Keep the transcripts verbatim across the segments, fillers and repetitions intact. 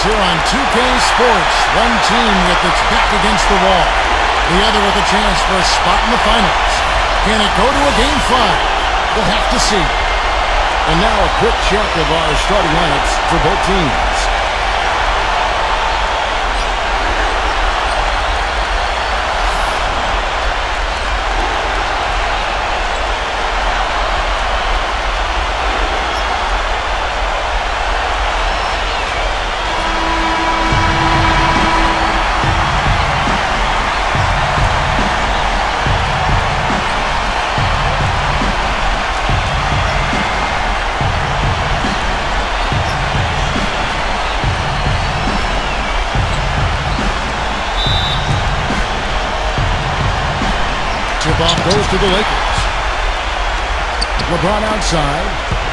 here on two K Sports. One team with its back against the wall. The other with a chance for a spot in the finals. Can it go to a game five? We'll have to see. And now a quick check of our starting lineups for both teams. Tip-off goes to the Lakers. LeBron outside.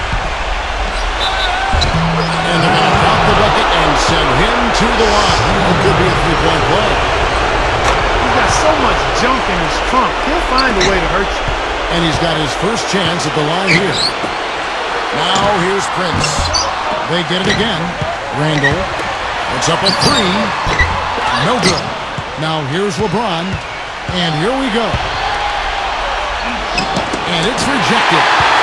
And they're going to drop the bucket and send him to the line. It could be a three-point play. He's got so much junk in his trunk. He'll find a way to hurt you. And he's got his first chance at the line here. Now here's Prince. They get it again. Randall. It's up a three. No good. Now here's LeBron. And here we go. And it's rejected.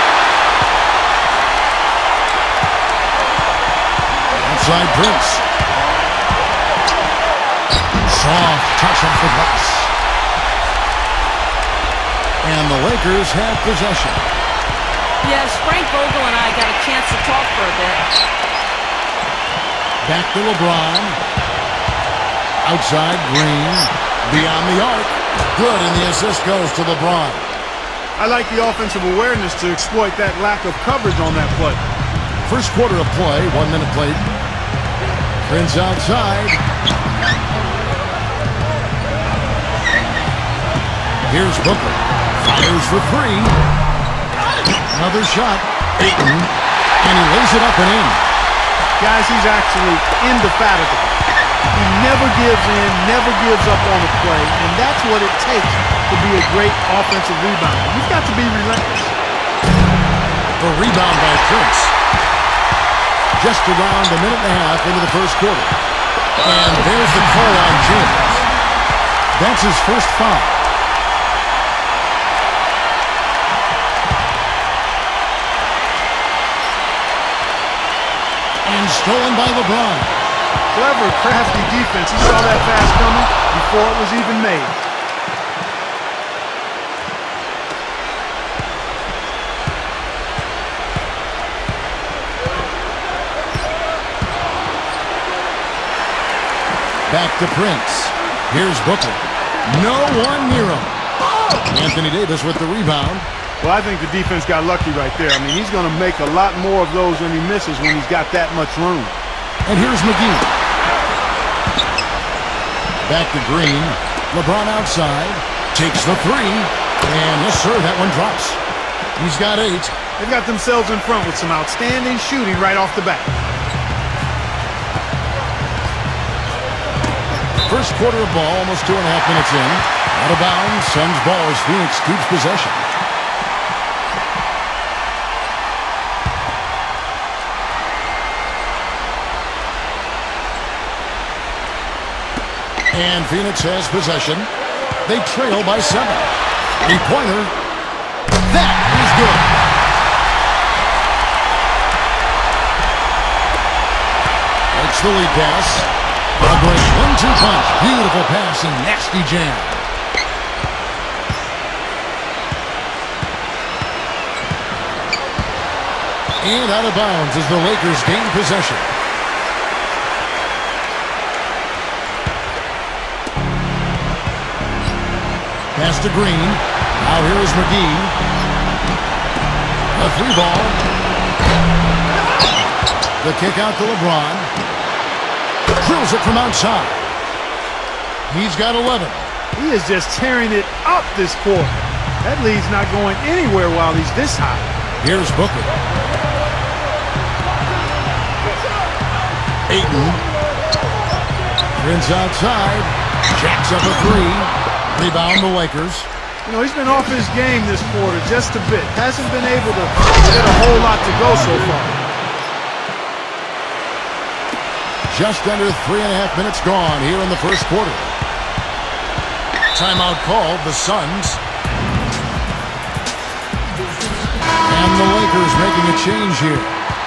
Outside Prince. Soft touch off the glass. And the Lakers have possession. Yes, Frank Vogel and I got a chance to talk for a bit. Back to LeBron. Outside Green. Beyond the arc. Good, and the assist goes to LeBron. I like the offensive awareness to exploit that lack of coverage on that play. First quarter of play, one minute played. Prince outside. Here's Booker. Fires for three. Another shot. Ayton. And he lays it up and in. Guys, he's actually indefatigable. He never gives in, never gives up on a play, and that's what it takes to be a great offensive rebounder. You've got to be relentless. The rebound by Prince. Just around a minute and a half into the first quarter. And there's the call on James. That's his first foul. And stolen by LeBron. Clever, crafty defense. He saw that pass coming before it was even made. Back to Prince. Here's Booker. No one near him. Anthony Davis with the rebound. Well, I think the defense got lucky right there. I mean, he's going to make a lot more of those than he misses when he's got that much room. And here's McGee. Back to Green. LeBron outside. Takes the three. And yes, sir, that one drops. He's got eight. They've got themselves in front with some outstanding shooting right off the bat. First quarter of ball, almost two and a half minutes in. Out of bounds. Suns ball as Phoenix keeps possession. And Phoenix has possession. They trail by seven. Three-pointer. That is good. Takes the lead pass. A great one two punch. Beautiful pass and nasty jam. And out of bounds as the Lakers gain possession. Pass to Green. Now here is McGee. A three ball. The kick out to LeBron. Drills it from outside. He's got eleven. He is just tearing it up this quarter. That lead's not going anywhere while he's this high. Here's Booker. Ayton. Prince outside. Jacks up a three. Rebound the Lakers. You know, he's been off his game this quarter just a bit. Hasn't been able to get a whole lot to go so far. Just under three and a half minutes gone here in the first quarter. Timeout called, the Suns. And the Lakers making a change here.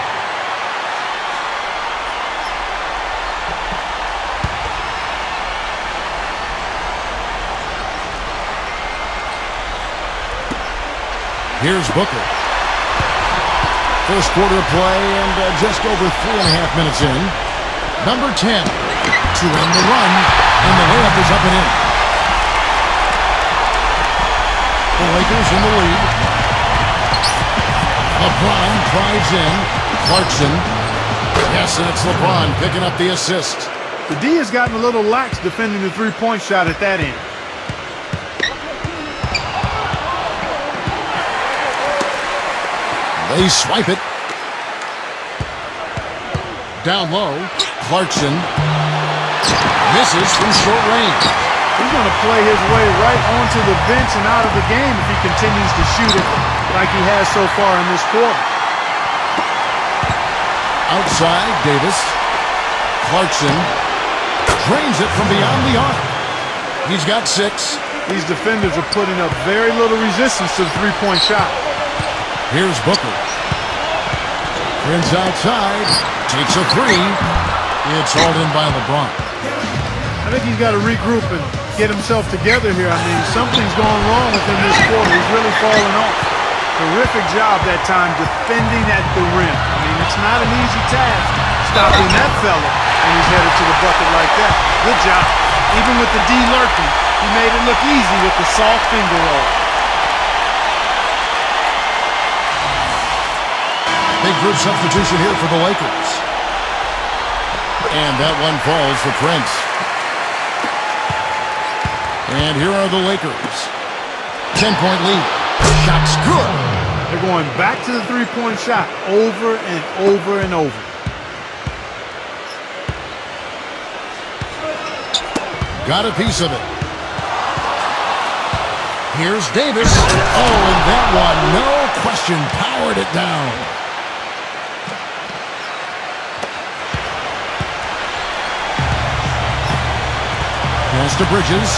Here's Booker. First quarter play and uh, just over three and a half minutes in. Number ten to end the run, and the layup is up and in. The Lakers in the lead. LeBron drives in. Clarkson. Yes, that's LeBron picking up the assist. The D has gotten a little lax defending the three-point shot at that end. They swipe it. Down low. Clarkson misses from short range. He's going to play his way right onto the bench and out of the game if he continues to shoot it like he has so far in this quarter. Outside, Davis. Clarkson drains it from beyond the arc. He's got six. These defenders are putting up very little resistance to the three-point shot. Here's Booker. Friends outside. Takes a three. It's hauled in by LeBron. I think he's got to regroup and get himself together here. I mean, something's going wrong with him this quarter. He's really falling off. Terrific job that time defending at the rim. I mean, it's not an easy task stopping that fella when he's headed to the bucket like that. Good job. Even with the D lurking, he made it look easy with the soft finger roll. Big group substitution here for the Lakers. And that one falls for Prince. And here are the Lakers. ten-point lead. Shot's good. They're going back to the three-point shot over and over and over. Got a piece of it. Here's Davis. Oh, and that one, no question, powered it down. Pass to Bridges.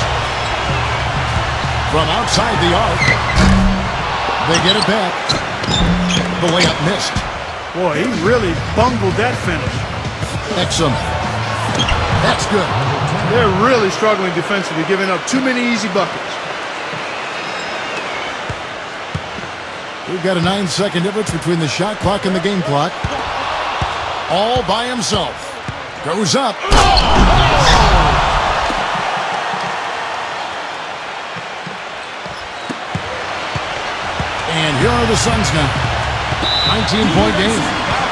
From outside the arc. They get it back. The layup missed. Boy, he really bungled that finish. Exum. That's good. They're really struggling defensively, giving up too many easy buckets. We've got a nine-second difference between the shot clock and the game clock. All by himself. Goes up. And here are the Suns now. nineteen-point game.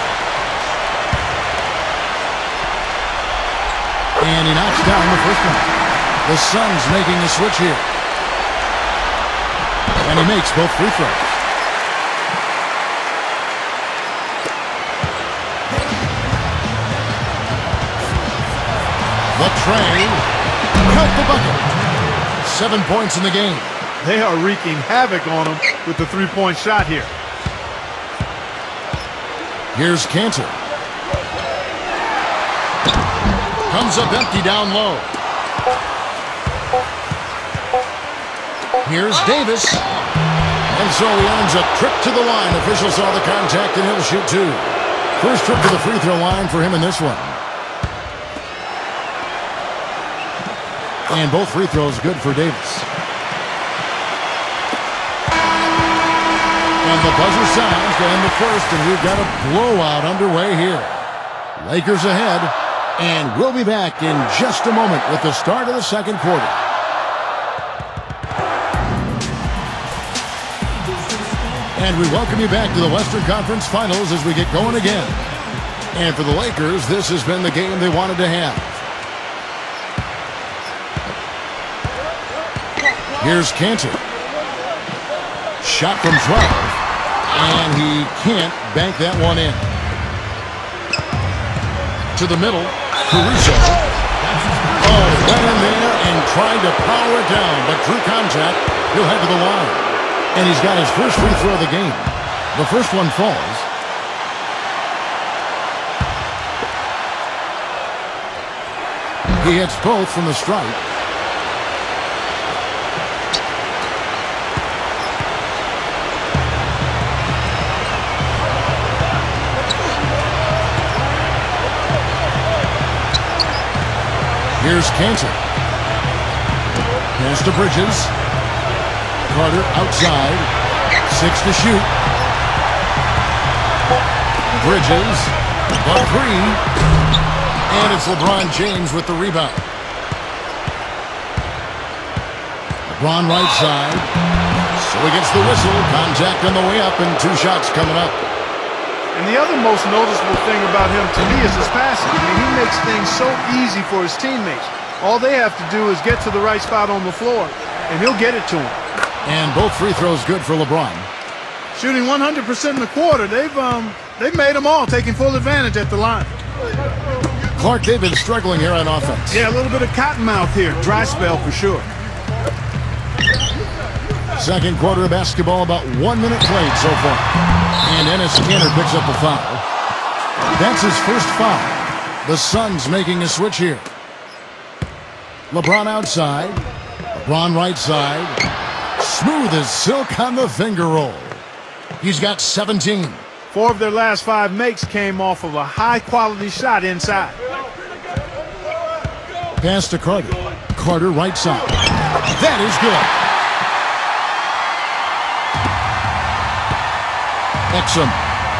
And he knocks down the first one. The Suns making the switch here. And he makes both free throws. The tray. Cut the bucket. Seven points in the game. They are wreaking havoc on him with the three-point shot here. Here's Cantor. Comes up empty down low. Here's Davis. And so he earns a trip to the line. Official saw the contact and he'll shoot two. First trip to the free throw line for him in this one. And both free throws good for Davis. And the buzzer sounds to end the first, and we've got a blowout underway here. Lakers ahead, and we'll be back in just a moment with the start of the second quarter. And we welcome you back to the Western Conference Finals as we get going again. And for the Lakers, this has been the game they wanted to have. Here's Cantor. Shot from twelve. And he can't bank that one in. To the middle. Caruso. Oh, went in there and tried to power it down, but drew contact. He'll head to the line. And he's got his first free throw of the game. The first one falls. He hits both from the stripe. Here's Cantor. Pass to Bridges. Carter outside. Six to shoot. Bridges. Ball three. And it's LeBron James with the rebound. LeBron right side. So he gets the whistle. Contact on the way up and two shots coming up. And the other most noticeable thing about him to me is his passing. I mean, he makes things so easy for his teammates. All they have to do is get to the right spot on the floor, and he'll get it to them. And both free throws good for LeBron. Shooting one hundred percent in the quarter, they've um they've made them all, taking full advantage at the line. Clark, they've been struggling here on offense. Yeah, a little bit of cottonmouth here. Dry spell for sure. Second quarter of basketball, about one minute played so far. And Enes Kanter picks up a foul. That's his first foul. The Suns making a switch here. LeBron outside. LeBron right side. Smooth as silk on the finger roll. He's got seventeen. Four of their last five makes came off of a high-quality shot inside. Pass to Carter. Carter right side. That is good. Exum.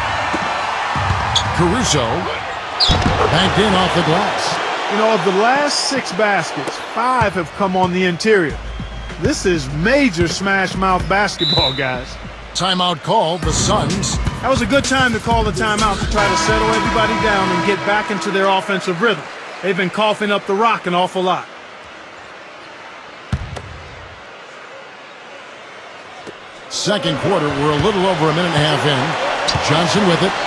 Caruso. Banked in off the glass. You know, of the last six baskets, five have come on the interior. This is major smash mouth basketball, guys. Timeout called, the Suns. That was a good time to call the timeout to try to settle everybody down and get back into their offensive rhythm. They've been coughing up the rock an awful lot. Second quarter, we're a little over a minute and a half in. Johnson with it.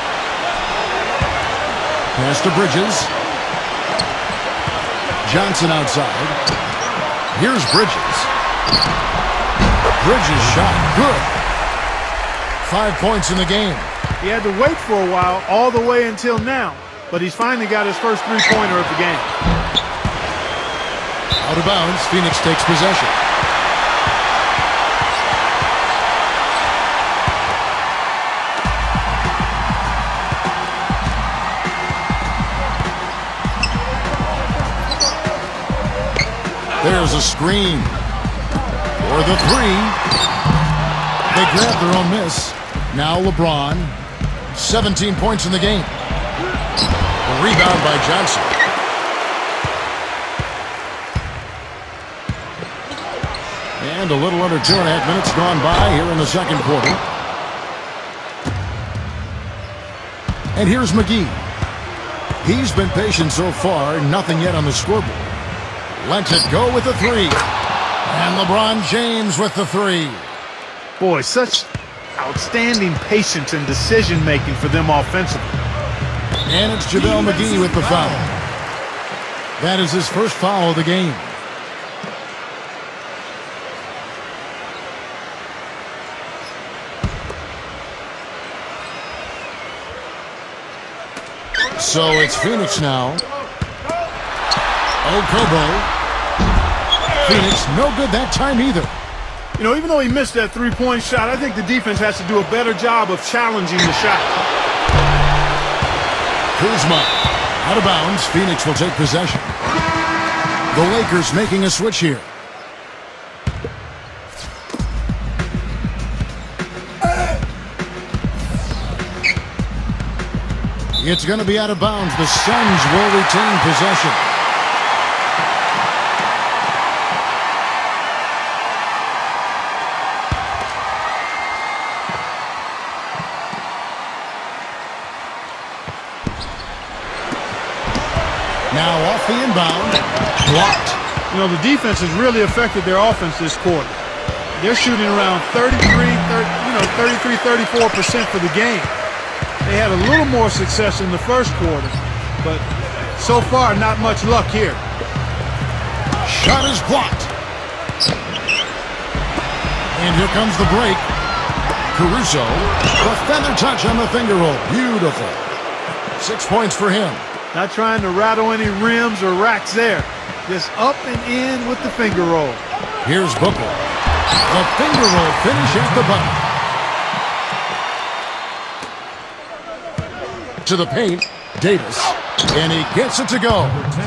Pass to Bridges. Johnson outside. Here's Bridges. Bridges shot good. Five points in the game. He had to wait for a while, all the way until now, but he's finally got his first three-pointer of the game. Out of bounds, Phoenix takes possession. There's a screen. For the three. They grab their own miss. Now LeBron. seventeen points in the game. A rebound by Johnson. And a little under two and a half minutes gone by here in the second quarter. And here's McGee. He's been patient so far. Nothing yet on the scoreboard. Lets it go with the three. And LeBron James with the three. Boy, such outstanding patience and decision-making for them offensively. And it's JaVale McGee with the foul. That is his first foul of the game. So it's Phoenix now. Okobo. Phoenix, no good that time either. You know, even though he missed that three-point shot, I think the defense has to do a better job of challenging the shot. Kuzma, out of bounds. Phoenix will take possession. The Lakers making a switch here. It's going to be out of bounds. The Suns will retain possession. Now off the inbound. Blocked. You know, the defense has really affected their offense this quarter. They're shooting around thirty-three, thirty, you know, thirty-three, thirty-four percent for the game. They had a little more success in the first quarter, but so far, not much luck here. Shot is blocked. And here comes the break. Caruso, a feather touch on the finger roll. Beautiful. Six points for him. Not trying to rattle any rims or racks there. Just up and in with the finger roll. Here's Booker. The finger roll finish at the button. To the paint, Davis. And he gets it to go.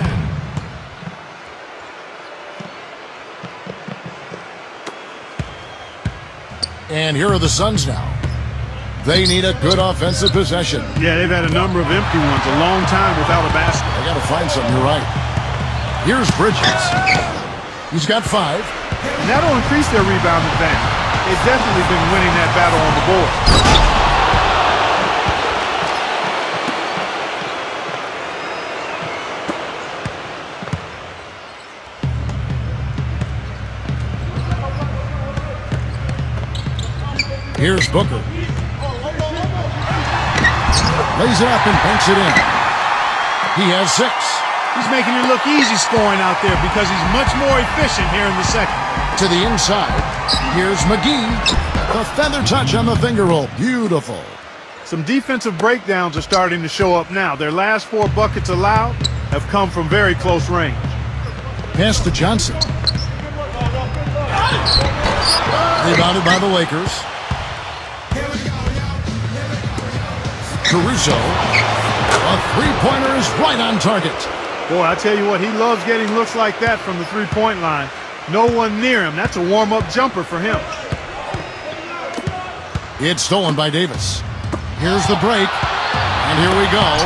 And here are the Suns now. They need a good offensive possession. Yeah, they've had a number of empty ones, a long time without a basket. They got to find something, you're right. Here's Bridges. He's got five. And that'll increase their rebound advantage. They've definitely been winning that battle on the board. Here's Booker. Lays it up and banks it in. He has six. He's making it look easy scoring out there because he's much more efficient here in the second. To the inside. Here's McGee. The feather touch on the finger roll. Beautiful. Some defensive breakdowns are starting to show up now. Their last four buckets allowed have come from very close range. Pass to Johnson. Rebounded by the Lakers. Caruso. A three-pointer is right on target. Boy, I tell you what, he loves getting looks like that from the three-point line. No one near him. That's a warm-up jumper for him. It's stolen by Davis. Here's the break. And here we go.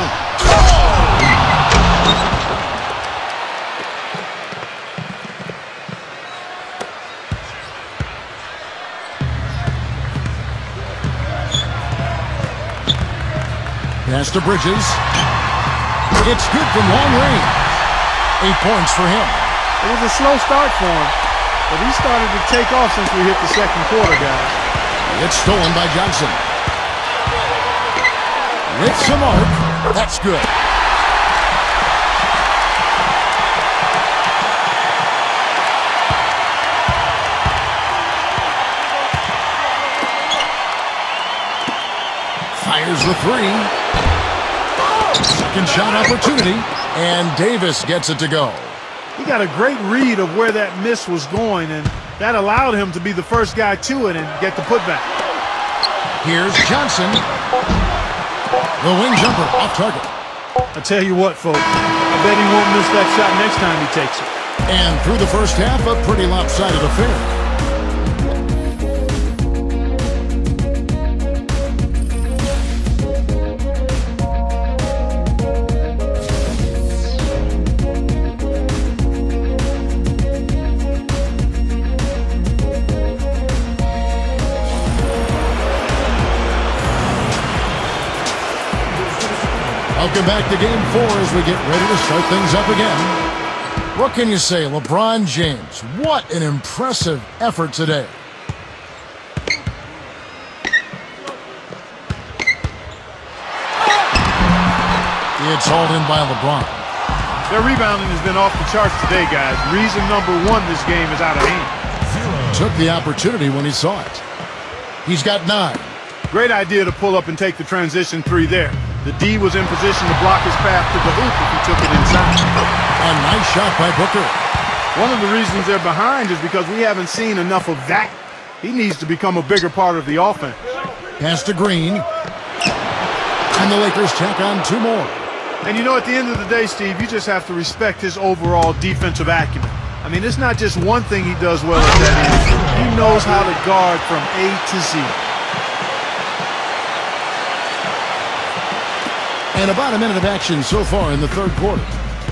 Pass to Bridges. It's good from long range. Eight points for him. It was a slow start for him, but he started to take off since we hit the second quarter, guys. It's stolen by Johnson. With some arc. That's good. Fires the three. Second shot opportunity, and Davis gets it to go. He got a great read of where that miss was going, and that allowed him to be the first guy to it and get the putback. Here's Johnson. The wing jumper off target. I tell you what, folks, I bet he won't miss that shot next time he takes it. And through the first half, a pretty lopsided affair. Welcome back to Game four as we get ready to start things up again. What can you say, LeBron James? What an impressive effort today. It's hauled in by LeBron. Their rebounding has been off the charts today, guys. Reason number one, this game is out of hand. Took the opportunity when he saw it. He's got nine. Great idea to pull up and take the transition three there. The D was in position to block his path to the hoop if he took it inside. A nice shot by Booker. One of the reasons they're behind is because we haven't seen enough of that. He needs to become a bigger part of the offense. Pass to Green. And the Lakers tack on two more. And you know, at the end of the day, Steve, you just have to respect his overall defensive acumen. I mean, it's not just one thing he does well at that end. He knows how to guard from A to Z. And about a minute of action so far in the third quarter.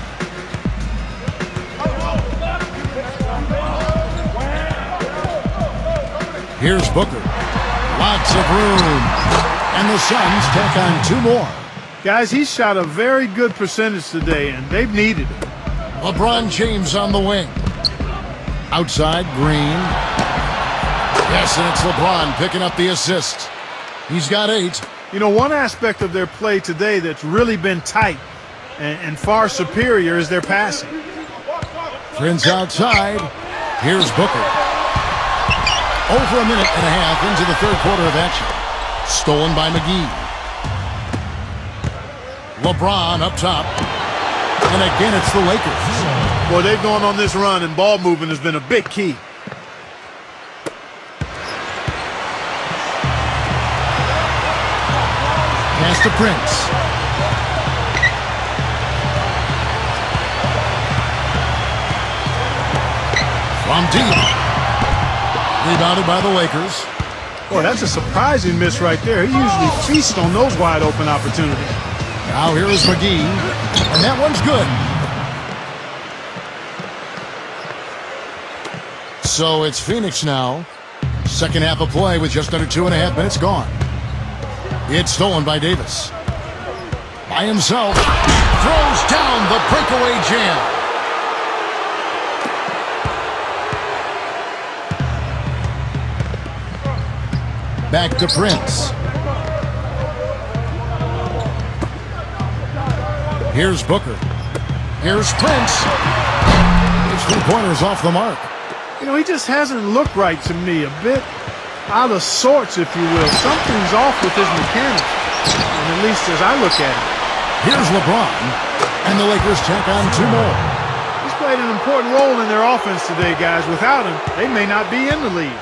Here's Booker. Lots of room. And the Suns tack on two more. Guys, he's shot a very good percentage today, and they've needed it. LeBron James on the wing. Outside, Green. Yes, and it's LeBron picking up the assist. He's got eight. You know, one aspect of their play today that's really been tight and, and far superior is their passing. Prince outside. Here's Booker. Over a minute and a half into the third quarter of action. Stolen by McGee. LeBron up top. And again, it's the Lakers. Well, they've gone on this run, and ball movement has been a big key. Pass to Prince. From deep. Rebounded by the Lakers. Boy, that's a surprising miss right there. He usually feasts on those wide open opportunities. Now here is McGee, and that one's good. So it's Phoenix now. Second half of play with just under two and a half minutes gone. It's stolen by Davis. By himself. Throws down the breakaway jam. Back to Prince. Here's Booker. Here's Prince. His three-pointers off the mark. You know, he just hasn't looked right to me. A bit out of sorts, if you will. Something's off with his mechanics, and at least as I look at it. Here's LeBron, and the Lakers tack on two more. He's played an important role in their offense today, guys. Without him, they may not be in the lead.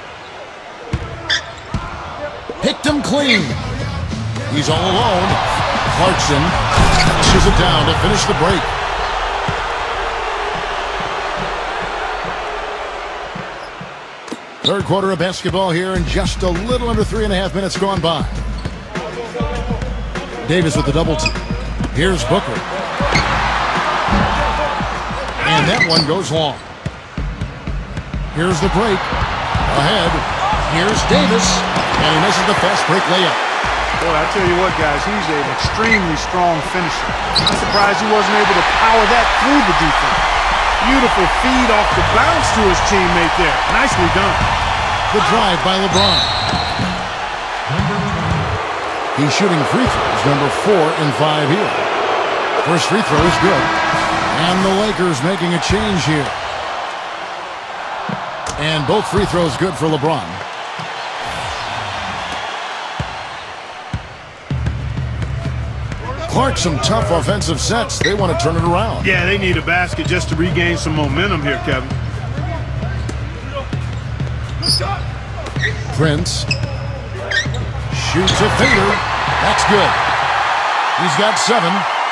Picked him clean. He's all alone. Clarkson pushes it down to finish the break. Third quarter of basketball here, and just a little under three and a half minutes gone by. Davis with the double team. Here's Booker. And that one goes long. Here's the break. Ahead. Here's Davis. And he misses the fast break layup. Boy, I tell you what, guys, he's an extremely strong finisher. I'm surprised he wasn't able to power that through the defense. Beautiful feed off the bounce to his teammate there. Nicely done. The drive by LeBron. He's shooting free throws, number four and five here. First free throw is good. And the Lakers making a change here. And both free throws good for LeBron. Clark, some tough offensive sets. They want to turn it around. Yeah, they need a basket just to regain some momentum here, Kevin. Prince shoots a fader. That's good. He's got seven.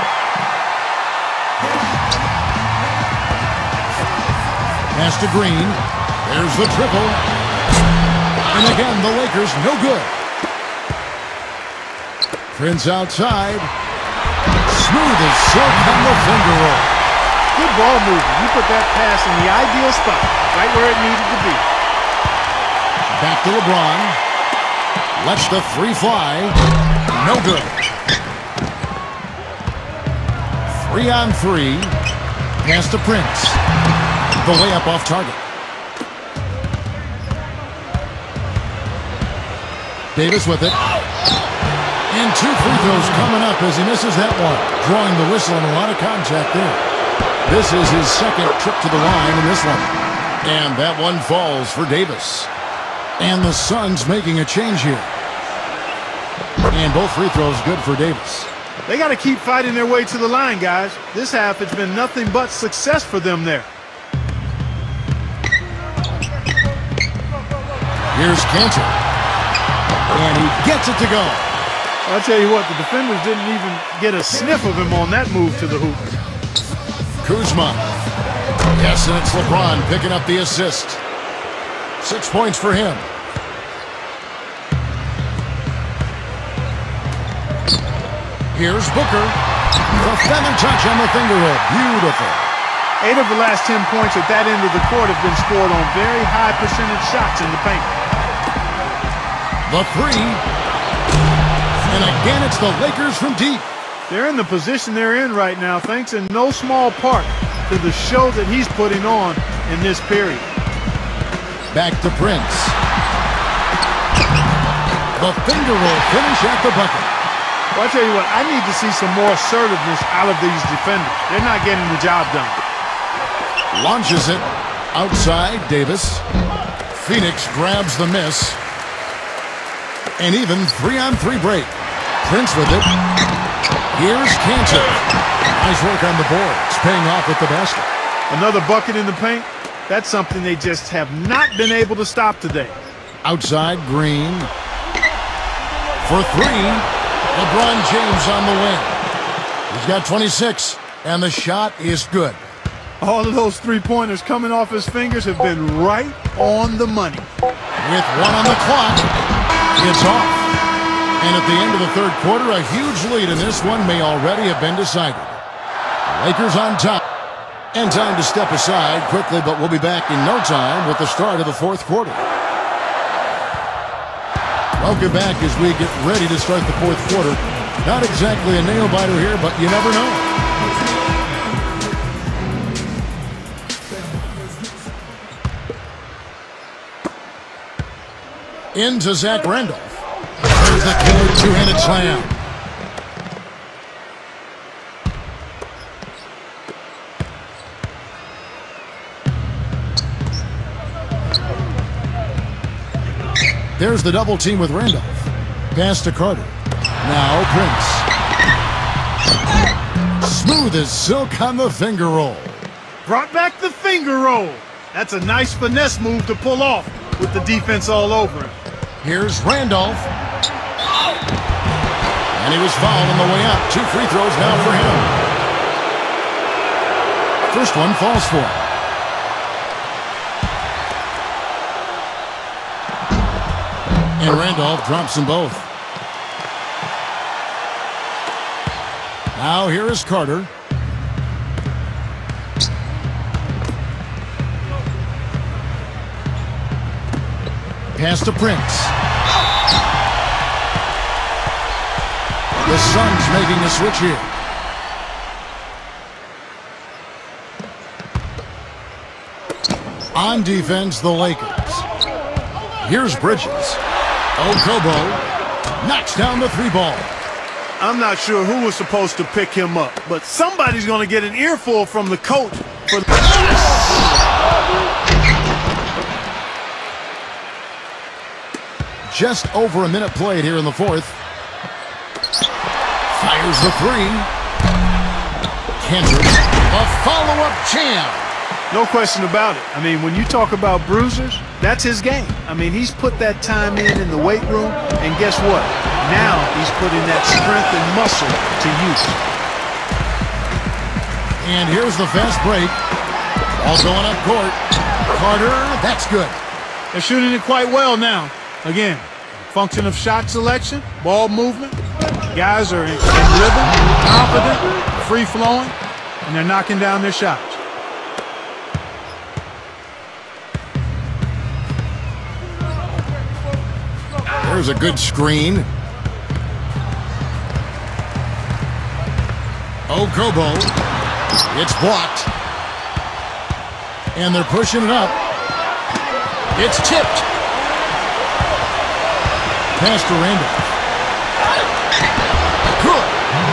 Pass to Green. There's the triple. And again, the Lakers no good. Prince outside. Smooth as silk on the finger roll. Good ball movement. You put that pass in the ideal spot, right where it needed to be. Back to LeBron. Lets the three fly. No good. Three on three. Pass to Prince. The layup off target. Davis with it. And two free throws coming up as he misses that one. Drawing the whistle and a lot of contact there. This is his second trip to the line in this one. And that one falls for Davis. And the Suns making a change here. And both free throws good for Davis. They got to keep fighting their way to the line, guys. This half has been nothing but success for them there. Here's Cantor. And he gets it to go. I'll tell you what, the defenders didn't even get a sniff of him on that move to the hoop. Kuzma. Yes, and it's LeBron picking up the assist. Six points for him. Here's Booker. The feather touch on the finger roll. Beautiful. Eight of the last ten points at that end of the court have been scored on very high percentage shots in the paint. The three. And again, it's the Lakers from deep. They're in the position they're in right now, thanks in no small part to the show that he's putting on in this period. Back to Prince. The finger roll finish at the bucket. Well, I tell you what, I need to see some more assertiveness out of these defenders. They're not getting the job done. Launches it outside Davis. Phoenix grabs the miss. And even three-on-three break. Prince with it. Here's Cantor. Nice work on the board. It's paying off with the basket. Another bucket in the paint. That's something they just have not been able to stop today. Outside, Green. For three, LeBron James on the win. He's got twenty-six, and the shot is good. All of those three-pointers coming off his fingers have been right on the money. With one on the clock, it's off. And at the end of the third quarter, a huge lead in this one may already have been decided. Lakers on top. And time to step aside quickly, but we'll be back in no time with the start of the fourth quarter. Welcome back as we get ready to start the fourth quarter. Not exactly a nail-biter here, but you never know. Into Zach Randolph. There's the killer two-handed slam. There's the double team with Randolph. Pass to Carter. Now Prince. Smooth as silk on the finger roll. Brought back the finger roll. That's a nice finesse move to pull off with the defense all over him. Here's Randolph. And he was fouled on the way up. Two free throws now for him. First one falls for him. And Randolph drops them both. Now here is Carter. Pass to Prince. The Suns making a switch here. On defense, the Lakers. Here's Bridges. Okobo knocks down the three ball. I'm not sure who was supposed to pick him up, but somebody's going to get an earful from the coach. For the Just over a minute played here in the fourth. Fires the three. Kendrick, a follow-up jam. No question about it. I mean, when you talk about bruisers, that's his game. I mean, he's put that time in in the weight room, and guess what? Now he's putting that strength and muscle to use. And here's the fast break. Ball going up court. Carter, that's good. They're shooting it quite well now. Again, function of shot selection, ball movement. Guys are in, in rhythm, confident, free-flowing, and they're knocking down their shots. There's a good screen. Okobo. It's blocked. And they're pushing it up. It's tipped. Pass to Randolph. Good.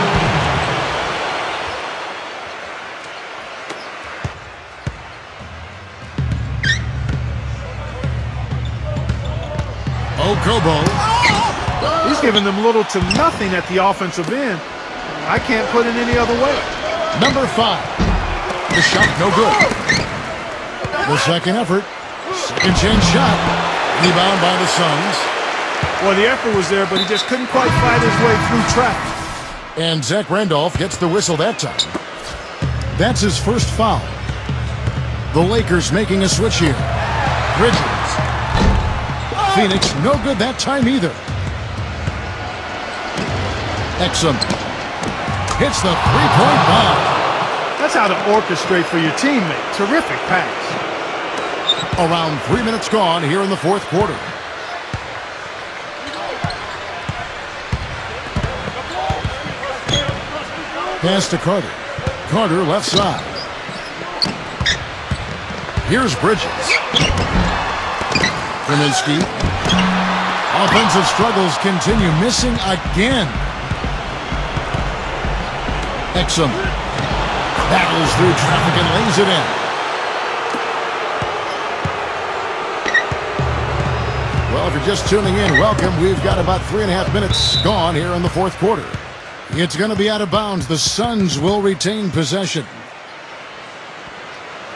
Okobo. He's giving them little to nothing at the offensive end. I can't put it any other way. Number five. The shot no good. The second effort. Second chance shot. Rebound by the Suns. Well, the effort was there, but he just couldn't quite fight his way through traffic. And Zach Randolph gets the whistle that time. That's his first foul. The Lakers making a switch here. Bridges. Phoenix, no good that time either. Exum hits the three-point bomb. That's how to orchestrate for your teammate. Terrific pass. Around three minutes gone here in the fourth quarter. Pass to Carter. Carter left side. Here's Bridges. Kaminsky. Offensive struggles continue. Missing again. Exum battles through traffic and lays it in. Well, if you're just tuning in, welcome. We've got about three and a half minutes gone here in the fourth quarter. It's going to be out of bounds. The Suns will retain possession.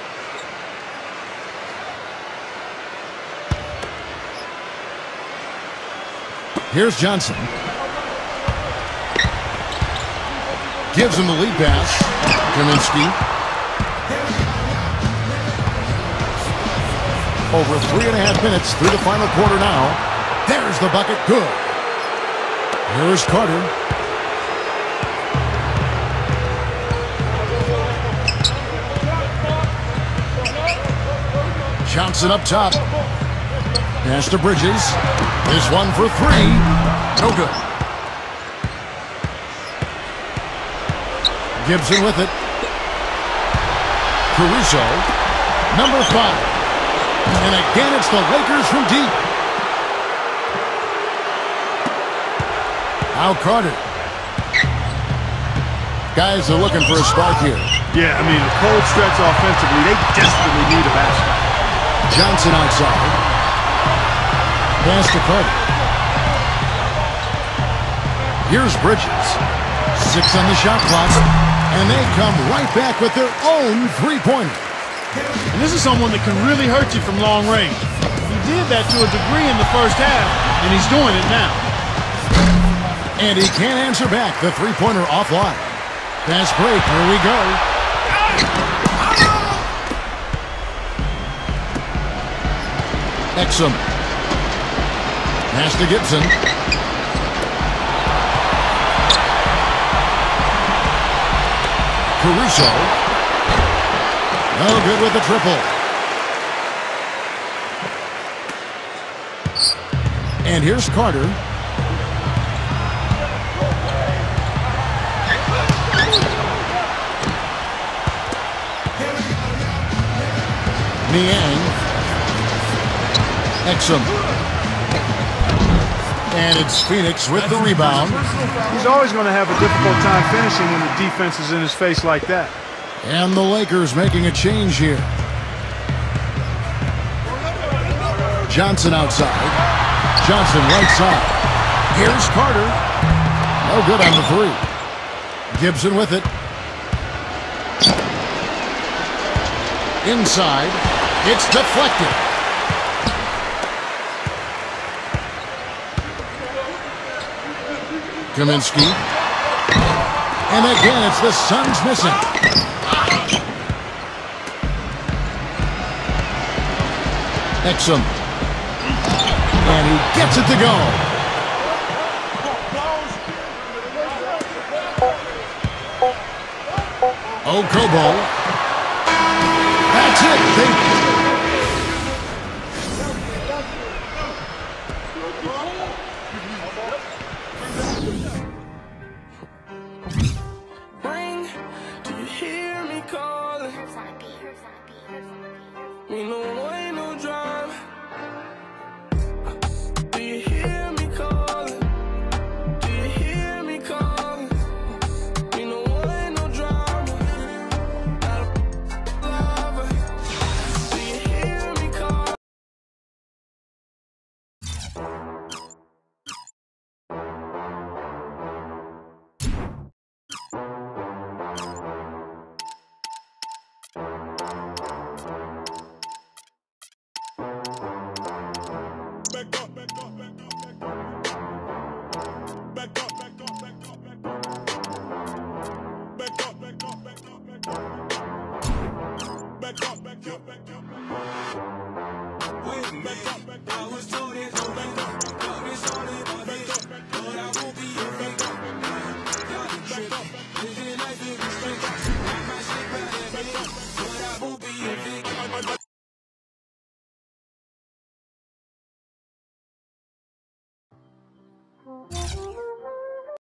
Here's Johnson. Gives him the lead pass. Kaminsky. Over three and a half minutes through the final quarter now. There's the bucket. Good. Here's Carter. Johnson up top. Pass to Bridges. This one for three. No good. Gibson with it. Caruso. Number five. And again, it's the Lakers from deep. Now Carter. Guys are looking for a spark here. Yeah, I mean, a cold stretch offensively. They desperately need a basket. Johnson outside. Pass to Carter. Here's Bridges. Six on the shot clock. And they come right back with their own three-pointer. And this is someone that can really hurt you from long range. He did that to a degree in the first half, and he's doing it now. And he can't answer back. The three-pointer offline. Fast break. Here we go. Exum. Pass to Gibson. Caruso. No good with the triple. And here's Carter. Niang. Exum. And it's Phoenix with the rebound. He's always going to have a difficult time finishing when the defense is in his face like that. And the Lakers making a change here. Johnson outside. Johnson right side. Here's Carter. No good on the three. Gibson with it. Inside. It's deflected. Kaminsky. And again, it's the Suns missing. Exum. And he gets it to go. Okobo. That's it. They Thank you.